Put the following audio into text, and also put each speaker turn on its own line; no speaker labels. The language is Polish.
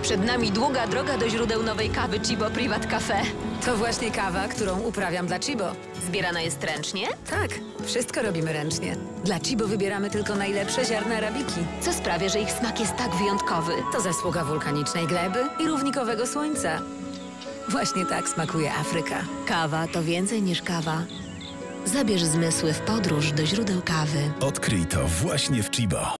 Przed nami długa droga do źródeł nowej kawy Cibo Privat Café.
To właśnie kawa, którą uprawiam dla Cibo.
Zbierana jest ręcznie?
Tak, wszystko robimy ręcznie. Dla Cibo wybieramy tylko najlepsze ziarna arabiki.
Co sprawia, że ich smak jest tak wyjątkowy?
To zasługa wulkanicznej gleby i równikowego słońca. Właśnie tak smakuje Afryka.
Kawa to więcej niż kawa. Zabierz zmysły w podróż do źródeł kawy.
Odkryj to właśnie w Cibo.